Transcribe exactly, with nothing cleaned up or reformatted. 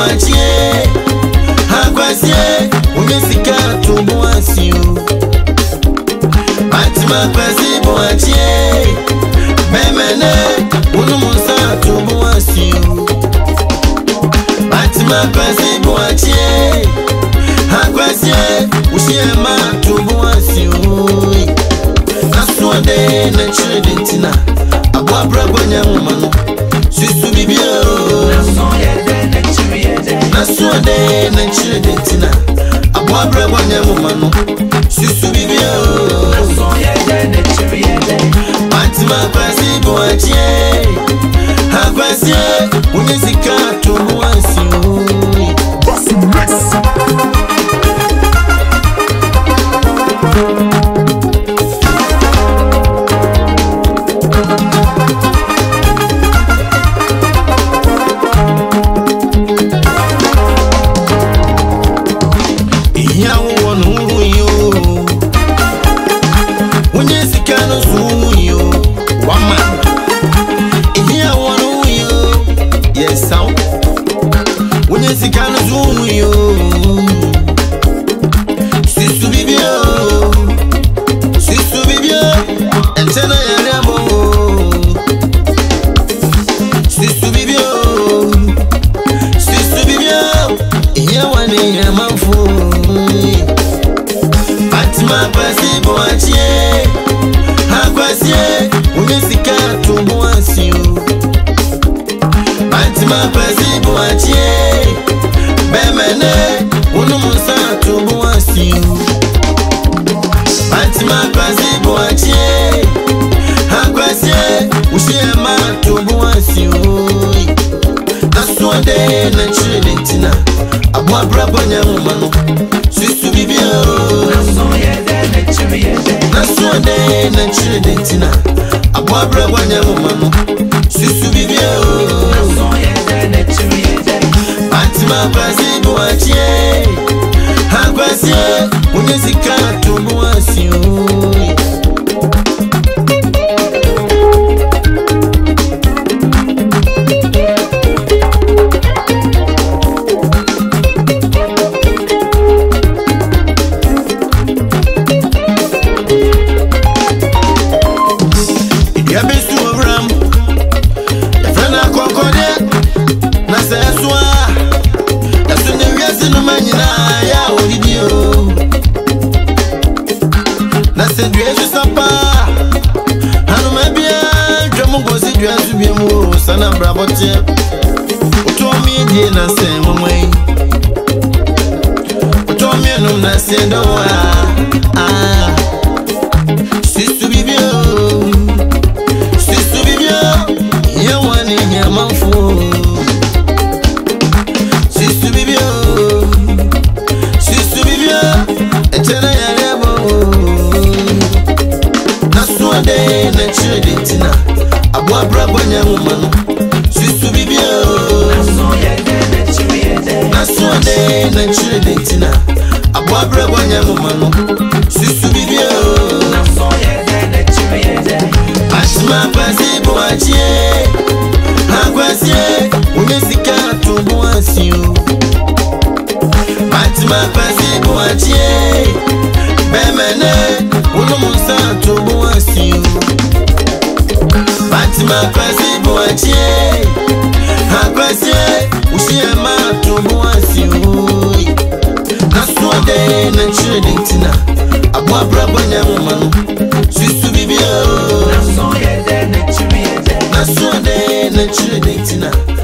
buachie Hakwasie Unyesika tu buasio Batima kwasi buachie Memene Unumusa tu buasio Batima kwasi buachie Hakwasie Ushiema tu buasio Nasuade na chiredentina Abwa brabanya umano Susu bibio Nasuade na chiredentina Abwa brabanya umano Susu bibio Batima kwasi buachie Hakwasie Unyesika tu buasio Sikana zunu yo Sisu bibio Sisu bibio Entena ya remo Sisu bibio Sisu bibio Iya wane ya mafu Batima kwasi buachie Hakwasie Unyesika tubuasio Batima kwasi buachie Bemene, unumusa tubuasio Batima kwasi buachie Hakwasie, ushiema tubuasio Nasuade na chiredentina Abwa brabanya umano Susu bibio Nasuade na chiredentina Abwa brabanya umano Susu bibio Batima kwasi buachie Hakwasie Unyesika tu buasio Yabisu obram Yafrena konkode Nasa yaswa Yasunye wiasi numanyina ya odidio Nasa duesu sapa Hanumabia Jamungosi duesu biemu Sana brabotie Utomi die nase mwamwe Utomi enum nase doa Ah Sisu bibio Sisu bibio Yewani nyamanfu Sisu bibio Sisu bibio Etena ya remo Nasuade na chiredentina Abwa brabanya umano Sisu bibio Nasuade na chiredentina Abwa brabanya umano Sisu bibio Batima kwasi buachie Hakwasie Unyesika tu buasio Batima kwasi buachie Bemene Unumusa tu buasio Batima kwasi buachie Hakwasie Ushiema tu buasio Nasuade na chiredentina Abwa brabanya umano Susu bibio Nasuade na chiredentina